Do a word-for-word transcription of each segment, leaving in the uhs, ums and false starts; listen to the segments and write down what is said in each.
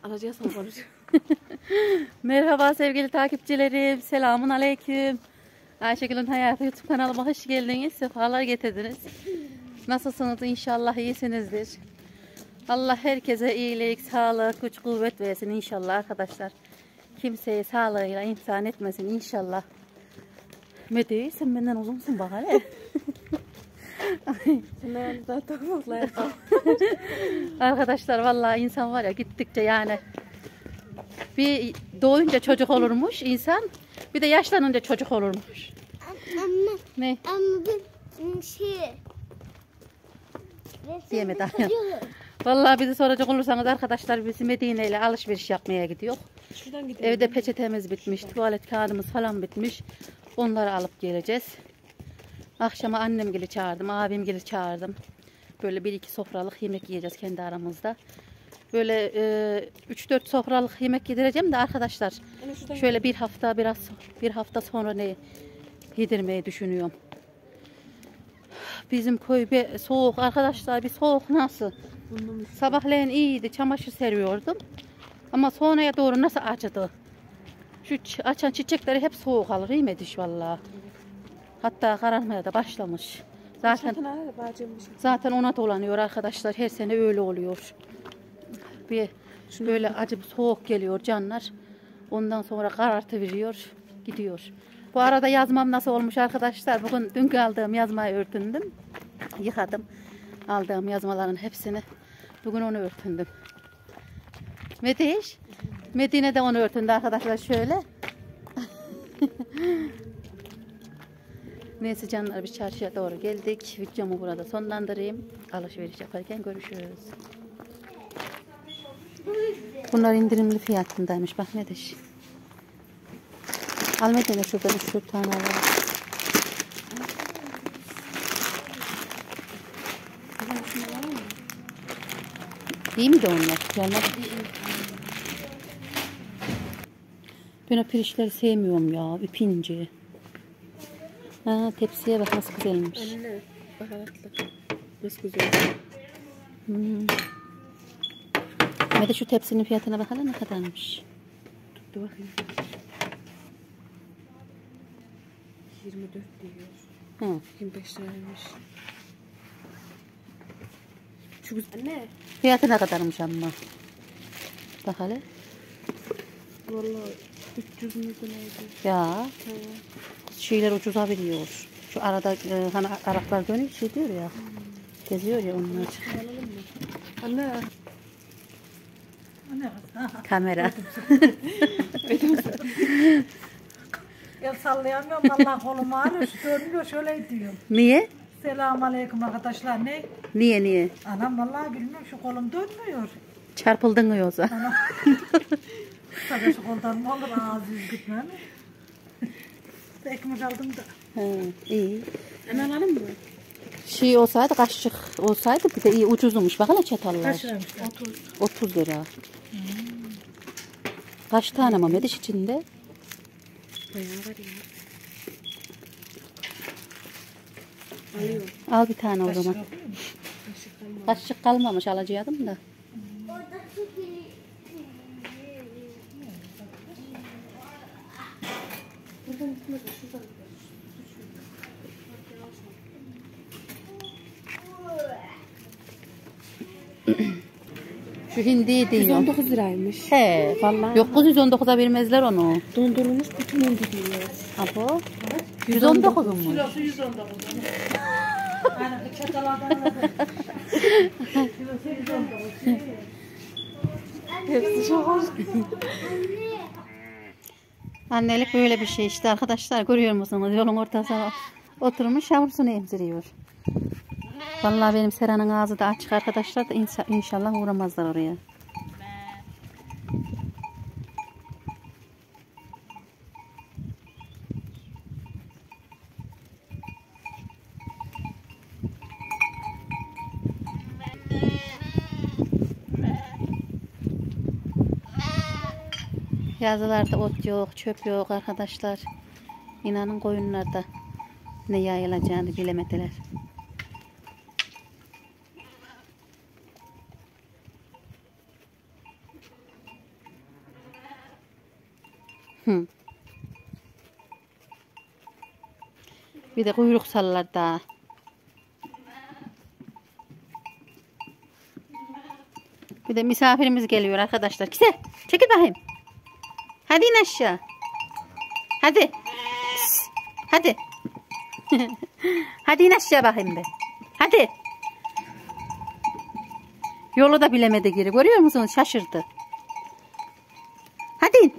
Aracıya sana konuşuyor. Merhaba sevgili takipçilerim. Selamun aleyküm. Ayşegül'ün Hayatı YouTube kanalıma hoş geldiniz. Sefalar getirdiniz. Nasılsınız? İnşallah iyisinizdir. Allah herkese iyilik, sağlık, güç, kuvvet versin inşallah arkadaşlar. Kimseye sağlığıyla imtihan etmesin inşallah. Medya sen benden uzunsun bak hele. Arkadaşlar vallahi insan var ya gittikçe yani bir doğunca çocuk olurmuş insan, bir de yaşlanınca çocuk olurmuş. Anne. Ne? Anne bir şey. Diyemedi annem. Vallahi bizi soracak olursanız arkadaşlar biz Medine ile alışveriş yapmaya gidiyor. Evde peçetemiz bitmiş, tuvalet kağıdımız falan bitmiş. Onları alıp geleceğiz. Akşama annem gibi çağırdım, abim gibi çağırdım. Böyle bir iki sofralık yemek yiyeceğiz kendi aramızda. Böyle e, üç dört sofralık yemek yedireceğim de arkadaşlar. Şöyle bir hafta biraz bir hafta sonra ne yedirmeyi düşünüyorum. Bizim köy bir soğuk arkadaşlar, bir soğuk nasıl? Sabahleyin iyiydi, çamaşır seriyordum. Ama sonraya doğru nasıl acıdı? Şu açan çiçekleri hep soğuk alır, iyi mi diş vallahi. Hatta kararmaya da başlamış. Zaten zaten ona dolanıyor arkadaşlar. Her sene öyle oluyor. Bir böyle acı soğuk geliyor canlar. Ondan sonra karartı veriyor, gidiyor. Bu arada yazmam nasıl olmuş arkadaşlar? Bugün dün aldığım yazmayı örtündüm. Yıkadım. Aldığım yazmaların hepsini. Bugün onu örtündüm. Mediş. Medine de onu örtündü arkadaşlar şöyle. Neyse canlar, biz çarşıya doğru geldik. Videomu burada sonlandırayım. Alışveriş yaparken görüşürüz. Bunlar indirimli fiyatındaymış. Bak Mediş. Al Medine şurada bir sürü tane var. İyi mi de onlar? Gelmedi. Ben o pirinçleri sevmiyorum ya. İpinci. Ha, tepsiye bak nasıl güzelmiş. Anne, baharatlı. Nasıl güzel. Hmm. Ve de şu tepsinin fiyatına bakalım ne kadarmış. Tuttu bakayım. yirmi dört diyor. Hı. yirmi beş liraymış. Şu güzel. Anne. Fiyatı ne kadarmış ama. Bak hele. Vallahi üç yüz müydü neydi? Ya. Ha. Şeyler ucuza biliyor. Şu arada e, hani Araplar dönüyor şey diyor ya. Hmm. Geziyor ya onlar. Alalım mı? Anne. Kamera. Ya sallayamıyorum vallahi kolumu ağrıyor. Görünüyor şöyle diyor. Niye? Selamünaleyküm arkadaşlar. Ne? Niye niye? Anam vallahi bilmiyorum şu kolum dönmüyor. Çarpıldın mı yoksa? Anam. Tabii şu koldan mı olur ağzı yüz gitmem. Ekmek aldım da. He, iyi. Anne alalım mı? Şey olsaydı kaşık olsaydı bir de iyi ucuzmuş. Bakın çatallar. Kaç liraymış? otuz. otuz lira. Hmm. Kaç tane ama Mediş içinde? Bayağı var ya. Alıyorum. Al bir tane o zaman. Kaşık kalmadı. Kaşık kalmamış, alacaktım da. Buradan gitmedi. Şuradan. Şu hindi diyor. yüz on dokuz liraymış. He. Vallahi. Yok yüz on dokuza vermezler onu. Dondurulmuş bütün hindi diyor. Abo. yüz on dokuz mu? Kilosu yüz on dokuz. Aynen bu çatallardan aldım. Kilosu yüz on dokuz. Hepsi çok hoş. Annelik böyle bir şey işte arkadaşlar, görüyor musunuz? Yolun ortasına oturmuş yavrusunu emziriyor. Vallahi benim Sera'nın ağzı da açık arkadaşlar da inşallah uğramazlar oraya. Yazılarda ot yok, çöp yok arkadaşlar. İnanın koyunlarda ne yayılacağını bilemediler. Hı. Bir de kuyruk sallar daha. Bir de misafirimiz geliyor arkadaşlar. Kise, çekil bakayım. Hadi in aşağı. Hadi. Pis, hadi. Hadi in aşağı bakayım be. Hadi. Yolu da bilemedi geri. Görüyor musunuz? Şaşırdı. Hadi in.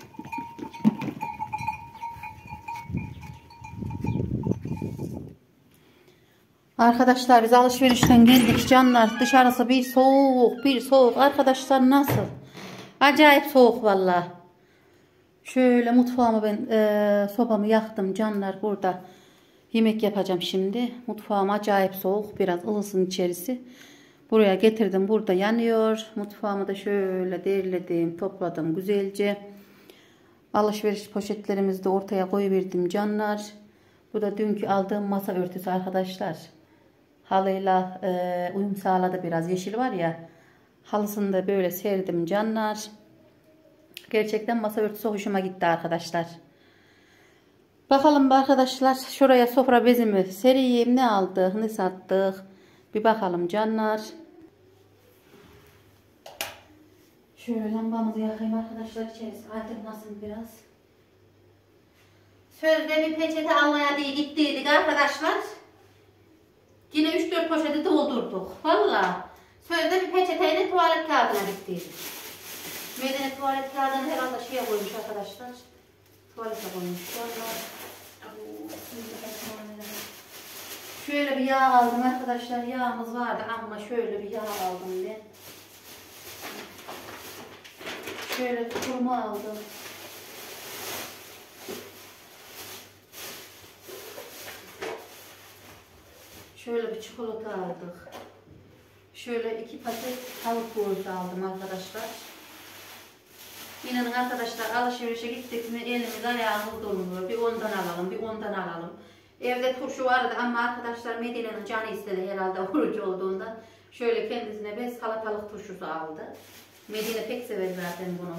Arkadaşlar biz alışverişten geldik canlar. Dışarısı bir soğuk, bir soğuk. Arkadaşlar nasıl? Acayip soğuk valla. Şöyle mutfağımı ben e, sobamı yaktım canlar. Burada yemek yapacağım şimdi. Mutfağım acayip soğuk. Biraz ılısın içerisi. Buraya getirdim. Burada yanıyor. Mutfağımı da şöyle derledim, topladım güzelce. Alışveriş poşetlerimizi de ortaya koyuverdim canlar. Bu da dünkü aldığım masa örtüsü arkadaşlar. Halıyla e, uyum sağladı biraz. Yeşil var ya. Halısını da böyle serdim canlar. Gerçekten masa örtüsü hoşuma gitti arkadaşlar. Bakalım arkadaşlar. Şuraya sofra bezimi sereyim. Ne aldık ne sattık. Bir bakalım canlar. Şöyle lambamızı yakayım arkadaşlar. İçerisi aydınlasın biraz. Sözde bir peçete almaya diye gittiydik arkadaşlar. Yine üç dört poşeti doldurduk. Valla. Sözde bir peçeteyle tuvalet kağıdına gittiydik. Medine tuvalet kağıdını herhalde şeye koymuş arkadaşlar. Tuvalete koymuş. Valla. Şöyle bir yağ aldım arkadaşlar. Yağımız vardı ama şöyle bir yağ aldım ben. Şöyle kurma aldım. Şöyle bir çikolata aldık. Şöyle iki paket tavuk göğsü aldım arkadaşlar. İnanın arkadaşlar alışverişe gittik mi elimiz ayağımız dolmuyor. Bir ondan alalım, bir ondan alalım. Evde turşu vardı ama arkadaşlar Medine'nin canı istedi herhalde oruç olduğunda. Şöyle kendisine bir salatalık turşusu aldı. Medine pek sever zaten bunu.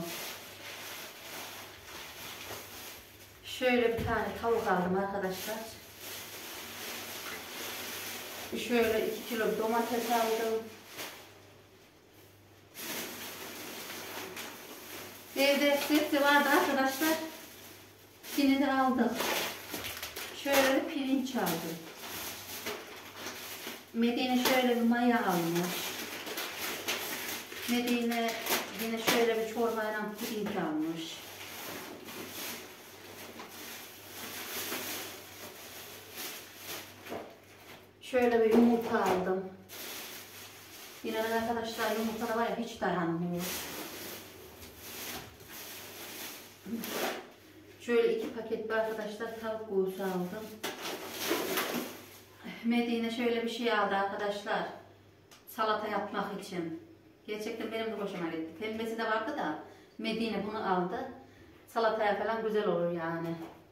Şöyle bir tane tavuk aldım arkadaşlar. Şöyle iki kilo domates aldım. Evde sebze vardı arkadaşlar. Yine de aldık. Şöyle bir pirinç aldım. Medine şöyle bir maya almış. Medine yine şöyle bir çorbayla pirinç almış. Şöyle bir yumurta aldım. Yine arkadaşlar yumurta da var ya hiç dayanmıyor. Şöyle iki paket arkadaşlar tavuk göğsü aldım. Medine şöyle bir şey aldı arkadaşlar. Salata yapmak için. Gerçekten benim de hoşuma gitti. Pembesi de vardı da Medine bunu aldı. Salataya falan güzel olur yani.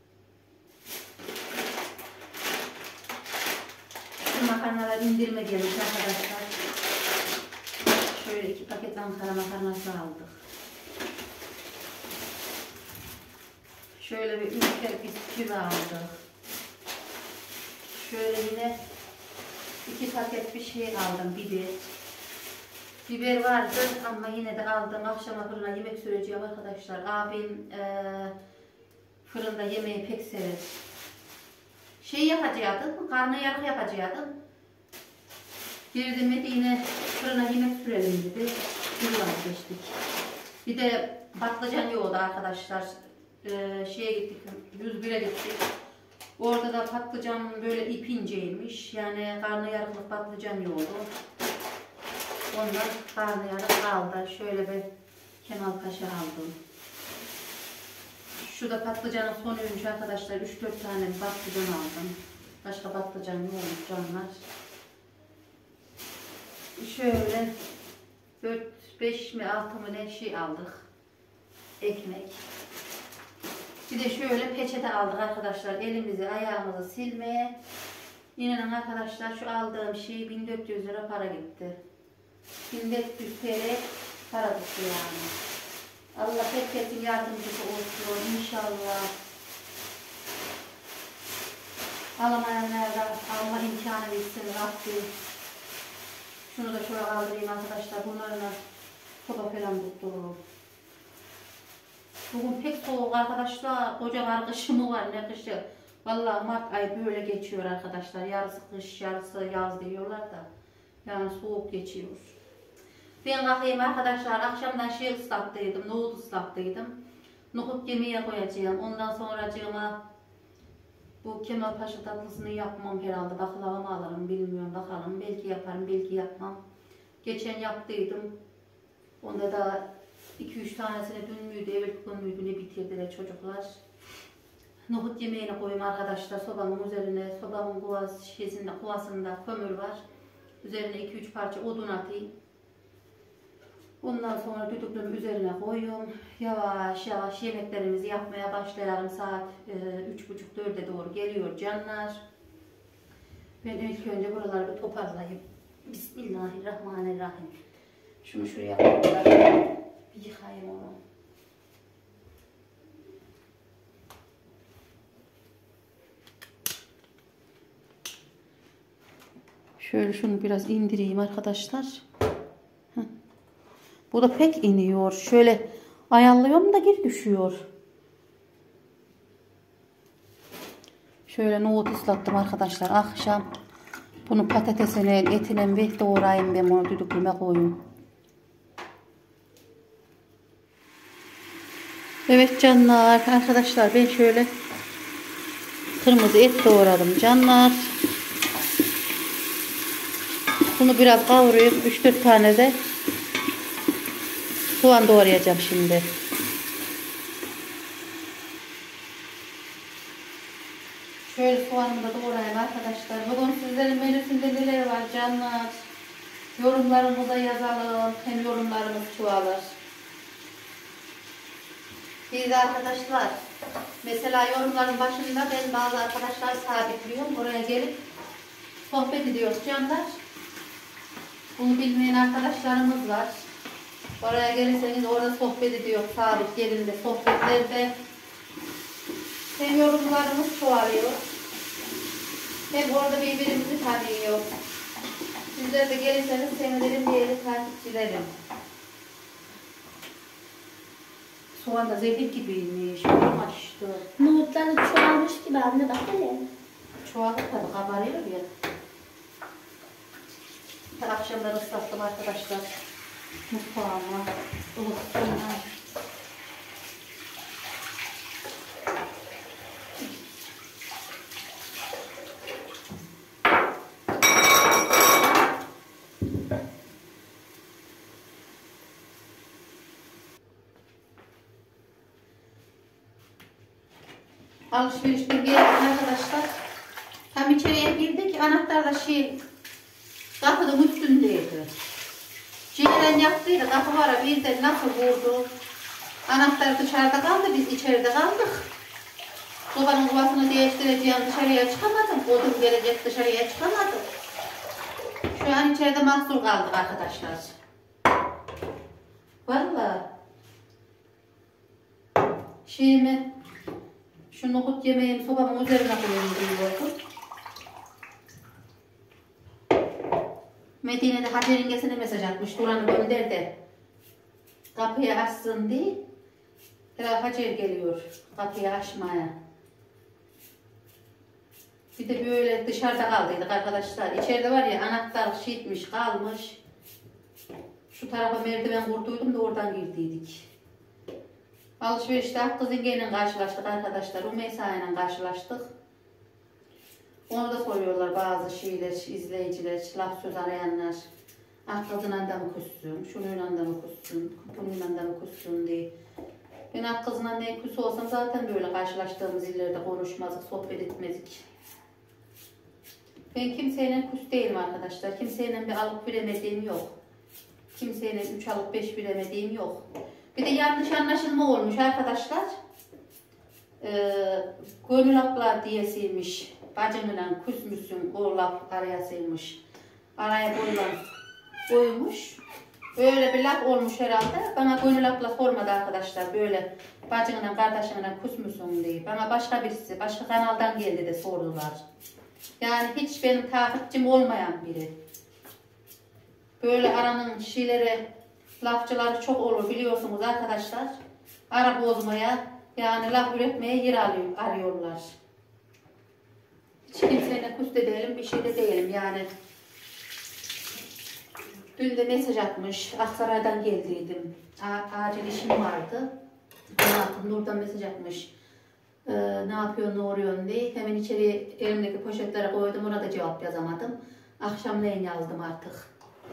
Şu makarnalar indirme gelmiş arkadaşlar. Şöyle iki paket Ankara makarnası aldık. Şöyle bir ülker bisküvi aldık. Şöyle yine iki paket bir şey aldım, biber. Biber vardı ama yine de aldım. Akşama fırına yemek süreceğim arkadaşlar. Abim e, fırında yemeği pek sever. Şey yapacaktım, karnıyarık yapacaktım. Bir de Medine fırına yemek sürelim dedi. Bir vazgeçtik. Bir de patlıcan yoğurdu arkadaşlar. Ee, şeye gittik, yüz bire gittik. Orada da patlıcan böyle ip inceymiş. Yani karnıyarıklık patlıcan yoğurdu. Ondan karnıyarık aldı. Şöyle bir Kemal Paşa aldım. Şu da patlıcanın sonuymuş arkadaşlar. üç dört tane patlıcan aldım. Başka patlıcan yoğurmuş canlar. Şöyle dört beş mi altı mı ne şey aldık. Ekmek. Bir de şöyle peçete aldık arkadaşlar. Elimizi ayağımızı silmeye. İnanın arkadaşlar şu aldığım şey bin dört yüz lira para gitti. bin dört yüz TL para gitti yani. Allah herkesin yardımcısı olsun inşallah. Alamayanlara alma imkanı versin Rabbim. Şunu da şöyle kaldırayım arkadaşlar. Bunlarla soba falan tuttururum. Bugün pek soğuk arkadaşlar. Koca kar kışı mı var ne kışı. Vallahi Mart ayı böyle geçiyor arkadaşlar. Yarısı kış yarısı yaz diyorlar da. Yani soğuk geçiyor. Ben kalkayım arkadaşlar. Akşamdan şey ıslattıydım. Nohut ıslattıydım. Nohut yemeğe koyacağım. Ondan sonracığıma bu Kemal Paşa tatlısını yapmam herhalde. Baklava mı alırım bilmiyorum bakalım. Belki yaparım belki yapmam. Geçen yaptıydım. Onda da iki üç tanesini dün müydü, evet gün müydü ne bitirdiler çocuklar. Nohut yemeğine koyayım arkadaşlar. Sobamın üzerine, sobamın kovası, şişesinde, kovasında kömür var. Üzerine iki üç parça odun atayım. Ondan sonra düdüklümün üzerine koyuyorum. Yavaş yavaş yemeklerimizi yapmaya başlayalım. Saat e, üç buçuk dörde doğru geliyor canlar. Ben ilk önce buraları bir toparlayayım. Bismillahirrahmanirrahim. Şunu şuraya koyayım. Bir yıkayayım onu. Şöyle şunu biraz indireyim arkadaşlar. Heh. Bu da pek iniyor. Şöyle ayarlıyorum da geri düşüyor. Şöyle nohut ıslattım arkadaşlar akşam. Bunu patatesine, etine ve doğrayayım ben bunu düdüklüme koyayım. Evet canlar arkadaşlar ben şöyle kırmızı et doğradım canlar. Bunu biraz kavuruyorum. üç dört tane de soğan doğrayacağım şimdi. Şöyle soğanımı da doğrayayım arkadaşlar. Bugün sizlerin menüsünde neler var canlar. Yorumlarımıza yazalım. Hem yorumlarımız çoğalır. Biz de arkadaşlar mesela yorumların başında ben bazı arkadaşlar sabitliyorum. Oraya gelip sohbet ediyoruz canlar. Bunu bilmeyen arkadaşlarımız var. Oraya gelirseniz orada sohbet ediyor. Sabit yerinde sohbetlerde. Hem yorumlarımız çoğalıyor. Hem orada birbirimizi tanıyor. Sizler de gelirseniz sevinirim diyelim takipçilerim. Soğan da zeytin gibiymiş. Maştı. Nohutları çoğalmış gibi anne bak hele. Çoğalır tabi kabarıyor ya. Ta akşamları ıslattım arkadaşlar. Mutfağıma. Ilıktığına. Alışverişte geldik arkadaşlar. Tam içeriye girdik. Anahtar da şey kapının üstündeydi. Ceylan yaptıydı. Kapı var birden nasıl vurdu. Anahtar dışarıda kaldı. Biz içeride kaldık. Sobanın kovasını değiştireceğim. Dışarıya çıkamadım. Odun gelecek dışarıya çıkamadım. Şu an içeride mahsur kaldık arkadaşlar. Vallahi şeyimi şu nohut yemeğimi sobamın üzerine koyayım diyordum. Medine'de Hacer yengesine mesaj atmış. Duran'ı gönder de kapıyı açsın diye. Herhalde Hacer geliyor kapıyı açmaya. Bir de böyle dışarıda kaldıydık arkadaşlar. İçeride var ya anahtar şişmiş kalmış. Şu tarafa merdiven kurduydum da oradan girdiydik. Alışverişte Hakkı Zenge'yle karşılaştık arkadaşlar. Rümeysa ile karşılaştık. Onu da soruyorlar bazı şeyler, izleyiciler, laf söz arayanlar. Akkızıyla da mı küssün, şununla da mı küssün, bununla da mı küssün diye. Ben Akkızıyla ne küs olsam zaten böyle karşılaştığımız illerde konuşmazdık, sohbet etmezdik. Ben kimseyle küs değilim arkadaşlar. Kimseyle bir alıp veremediğim yok. Kimseyle üç alıp beş veremediğim yok. Bir de yanlış anlaşılma olmuş arkadaşlar. Ee, Gönül abla diyesiymiş. Bacımla küsmüşsün, o laf arayasıymış. Araya koyulan koymuş. Öyle bir laf olmuş herhalde. Bana Gönül abla sormadı arkadaşlar. arkadaşlar böyle bacınla kardeşinle kusmuşsun diye. Bana başka birisi, başka kanaldan geldi de sordular. Yani hiç benim takipçim olmayan biri. Böyle aranın şeyleri, lafçıları çok olur biliyorsunuz arkadaşlar. Ara bozmaya, yani laf üretmeye yer arıyor, arıyorlar. Hiç kimseyle küs de değilim, bir şey de değilim yani. Dün de mesaj atmış, Aksaray'dan geldiydim. A acil işim vardı. Nur'dan mesaj atmış. Ee, ne yapıyorsun, ne oluyorsun diye. Hemen içeri elimdeki poşetlere koydum, ona da cevap yazamadım. Akşamleyin yazdım artık.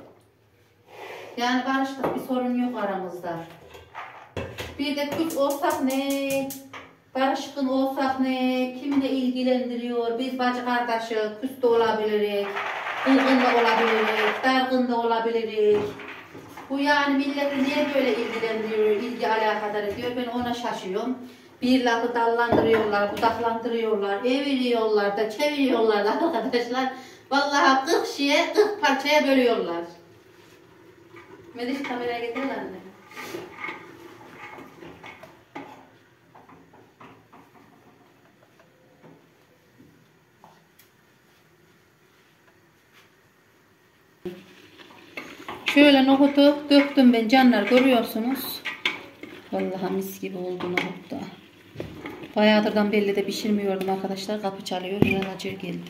Yani barıştık, bir sorun yok aramızda. Bir de küs olsak ne, barışkın olsak ne, kimine ilgilendiriyor, biz bacı kardeşi, küs de olabiliriz, kırgın da olabiliriz, dargın da olabiliriz. Bu yani milleti niye böyle ilgilendiriyor, ilgi alakadar ediyor, ben ona şaşıyorum. Bir lafı dallandırıyorlar, budaklandırıyorlar, eviriyorlar da çeviriyorlar da arkadaşlar. Vallahi kırk şeye, kırk parçaya bölüyorlar. Mediş kameraya giderler mi? Şöyle nohutu döktüm ben canlar, görüyorsunuz. Vallahi mis gibi oldu nohut da. Bayağıdırdan belli de pişirmiyordum arkadaşlar. Kapı çalıyor. Relacı geldi.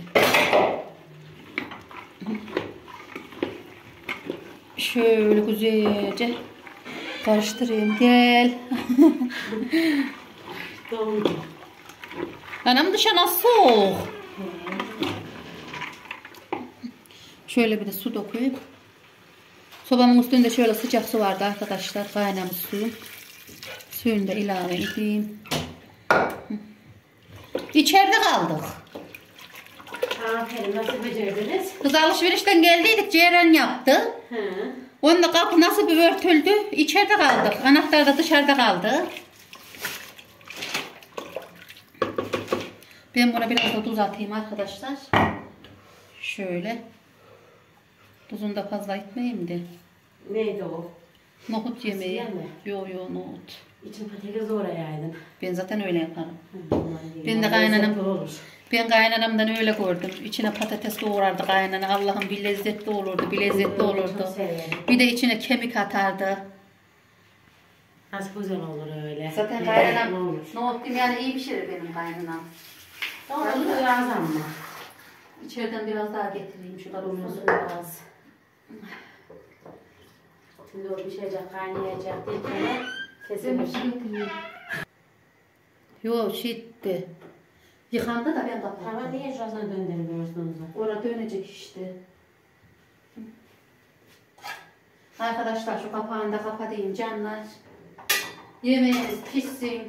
Şöyle güzelce karıştırayım. Gel. Anam dışarı soğuk. Şöyle bir de su dökeyim. Sobamın üstünde şöyle sıcak su vardı arkadaşlar. Kaynamış suyum. Suyunu da ilave edeyim. İçeride kaldık. Aferin, nasıl becerdiniz? Kız alışverişten geldiydik, Ceyran yaptı. Hı. Onunla kapı nasıl bir örtüldü? İçeride kaldık. Anahtar da dışarıda kaldı. Ben buna biraz da tuz atayım arkadaşlar. Şöyle. Tuzunu da fazla etmeyeyim de. Neydi o? Nohut yemeği. Fasulye mi? Yo yo nohut. İçin patates doğrayaydın. Ben zaten öyle yaparım. Hı, Ben de kaynanam. lezzetli olur. Ben kaynanamdan öyle gördüm. İçine patates doğrardı kaynana. Allah'ım bir lezzetli olurdu, bir lezzetli Çok olurdu. severim. Bir de içine kemik atardı. Nasıl güzel olur öyle. Zaten Ne kaynanam olur. nohut diyeyim yani iyi pişirir benim kaynanam. Doğru biraz ama. İçeriden biraz daha getireyim şu kadar Olsun olsun. biraz. Şimdi o pişecek, kaynayacak derken kesilir. Yo şitti. Yıkandı da ben kapattım. Tamam, niye şurasına döndürmüyorsunuz? Orada dönecek işte. Arkadaşlar şu kapağını da kapatayım canlar. Yemeğimiz pişsin.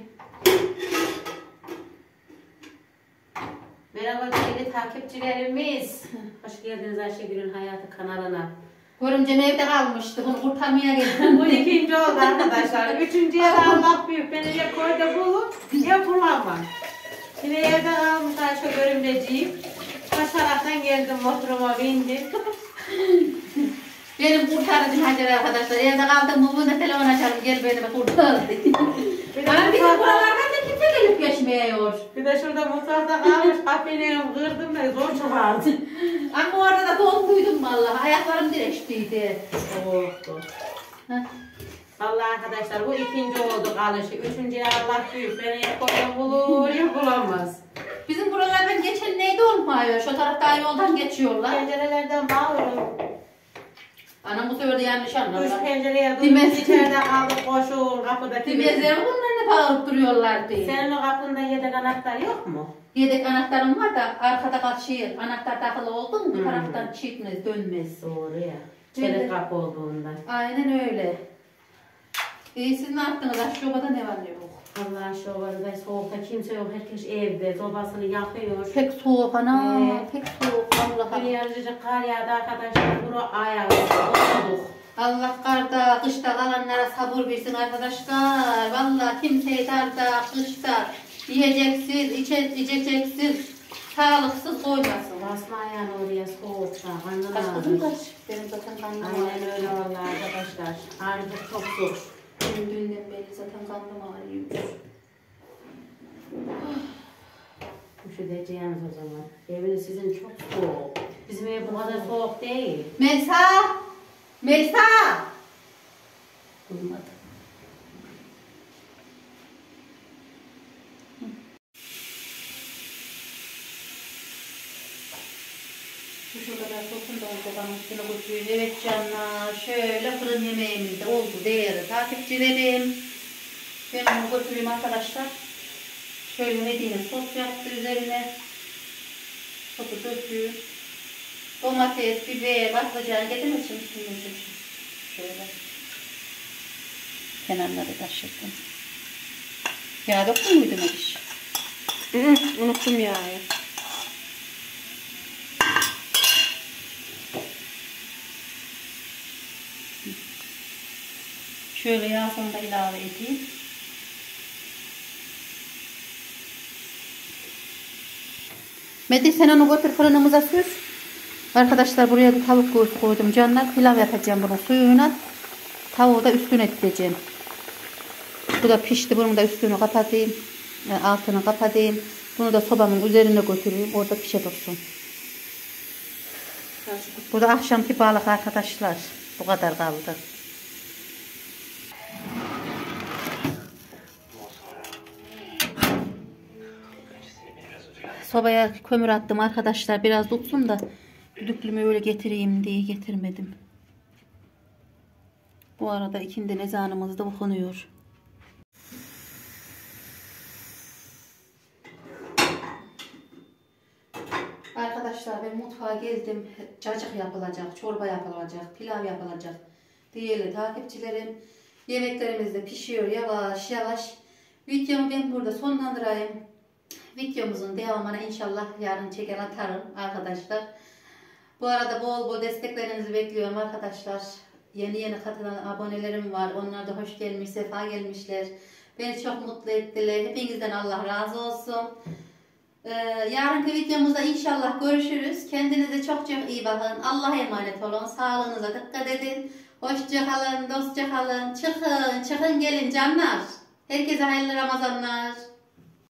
Merhaba değerli takipçilerimiz. Hoş geldiniz Ayşegül'ün Hayatı kanalına. Görümcem evde kalmıştı. Bunu kurtarmaya geldim. Bu ikinci oldu arkadaşlar. Üçüncüye de Allah büyük. Beni ya koyda bulup ya bulamam. Yine evde kalmış Ayşe görümleciğim. Kaç taraftan geldim, motoruma bindim. Benim kurtarıcım Hacer arkadaşlar. Evde kaldım mı bunu telefon açalım. Gel beni kurtar. Bir de Ama bizim mutfakta- buralardan da kimse gelip geçmiyor. Bir de şurada mutfakta kalmış. Kapıyı kırdım ve zor çıkardı. Ama orada da donduydum vallahi. Ayaklarım direştiydi. Soğuktu. Heh. Vallahi arkadaşlar bu ikinci oldu kalışı. Üçüncüye Allah büyük. Beni ya koyda bulur ya bulamaz. Bizim buralardan geçen neydi olmuyor? Şu tarafta yoldan geçiyorlar. Pencerelerden bağırıyorum. Anam bu sefer de yanlış Üç anladılar. pencereye Dimez- durduk, içeride kaldık koşun kapıdaki. Dimezleri bunlarla bağırıp duruyorlar diye. Senin o kapında yedek anahtar yok mu? Yedek anahtarım var da arkada kaçıyor. Anahtar takılı oldu mu bu Hmm. taraftan çekmez, dönmez. Doğru ya. Evet. Çelik kapı olduğundan. Aynen öyle. İyi siz ne yaptınız? Aşçobada ne var ne yok? Allah şu arada soğukta kimse yok. Herkes evde sobasını yakıyor. Pek soğuk ana, Evet. pek soğuk Bir Allah'a. yarıcıcık kar yağdı arkadaşlar. Bunu ayağı oturduk. Allah karda, kışta kalanlara sabır versin arkadaşlar. Vallahi kimseyi darda, kışta yiyeceksiz, içe, içeceksiz, sağlıksız koymasın. Basma ayağını oraya soğukta. Karnın Kaç kızım ağrır. kaç? Benim zaten karnım Aynen ağrıyor. öyle vallahi arkadaşlar. Artık çok zor. Benim dünden beri zaten karnım Üşüteceğiniz o zaman. Eviniz sizin çok soğuk. Bizim ev bu kadar soğuk değil. Melisa! Melisa! Duymadı. Şu kadar sosunu da ocağın üstüne koyuyoruz. Evet canlar, şöyle fırın yemeğimiz de oldu değerli takipçilerim. Ben bunu götüreyim arkadaşlar. Şöyle Medine sos yaptı üzerine. Sosu döküyor. Domates, biber, patlıcan getirmişim üstüne. Şöyle. Kenarları taşırdım. Yağ döktün müydü Mediş? Unuttum ya. Şöyle yağ sonunda ilave edeyim. Medi sen onu götür fırınımıza süz. Arkadaşlar buraya bir tavuk göğsü koydum canlar. Pilav yapacağım bunun suyuyla. Tavuğu da üstüne dikeceğim. Bu da pişti. Bunu da üstünü kapatayım. Yani altını kapatayım. Bunu da sobamın üzerine götüreyim. Orada pişe dursun. Bu da akşamki balık arkadaşlar. Bu kadar kaldı. Sobaya kömür attım arkadaşlar. Biraz tutsun da düdüklümü öyle getireyim diye getirmedim. Bu arada ikindi ezanımız da okunuyor. Arkadaşlar ben mutfağa geldim. Cacık yapılacak, çorba yapılacak, pilav yapılacak. Değerli takipçilerim. Yemeklerimiz de pişiyor yavaş yavaş. Videomu ben burada sonlandırayım. Videomuzun devamına inşallah yarın çeker atarım arkadaşlar. Bu arada bol bol desteklerinizi bekliyorum arkadaşlar. Yeni yeni katılan abonelerim var. Onlar da hoş gelmiş, sefa gelmişler. Beni çok mutlu ettiler. Hepinizden Allah razı olsun. Ee, yarınki videomuzda inşallah görüşürüz. Kendinize çok çok iyi bakın. Allah'a emanet olun. Sağlığınıza dikkat edin. Hoşça kalın, dostça kalın. Çıkın, çıkın gelin canlar. Herkese hayırlı Ramazanlar.